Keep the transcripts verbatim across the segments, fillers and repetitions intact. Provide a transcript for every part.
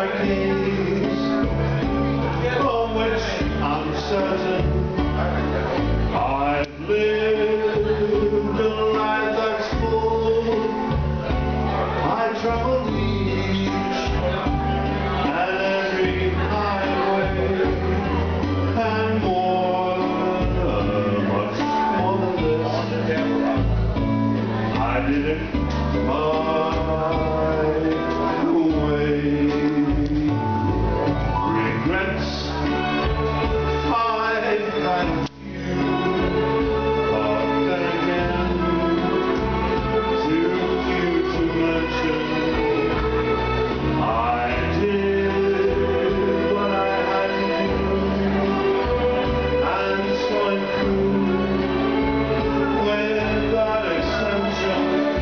case, from which I'm certain I've lived a life that's full. I traveled each and every highway, and more, much more than this, I did it my way. Regrets, I had few, but then again, too few to mention. I did what I had to do, and so it proved, without exception.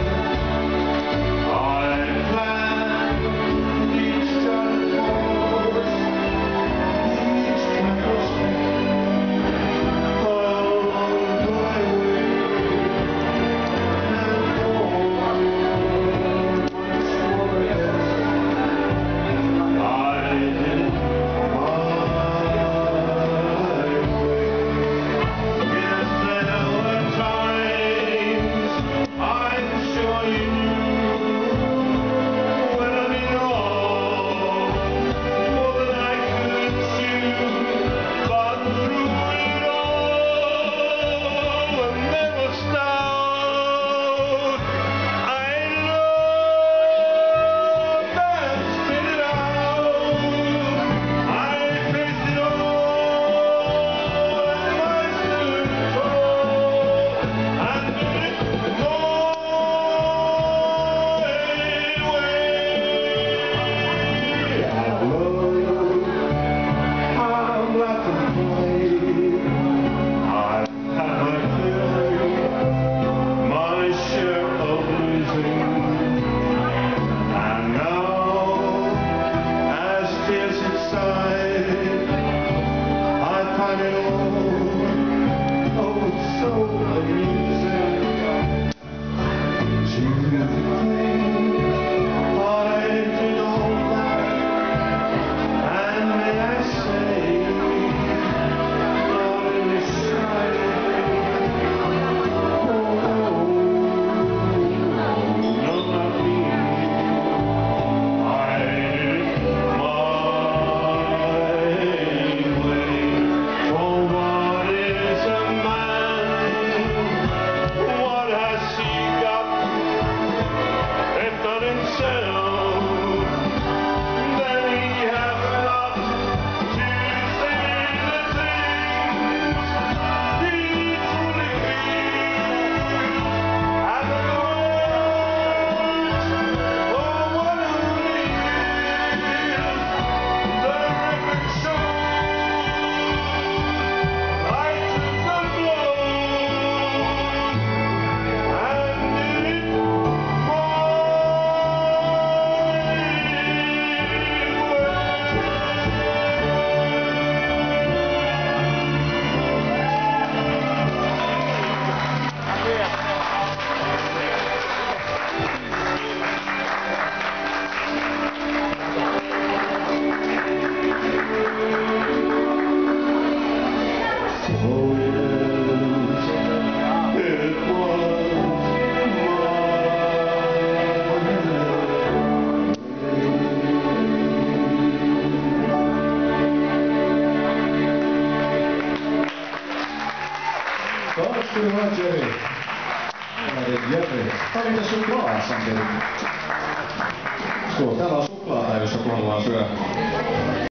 Tack ska du ha, Jerry. Ja, det är Jerry. Tämä on niitä suklaatsampeita. Suo, täällä on suklaata, jos joku haluaa syödä.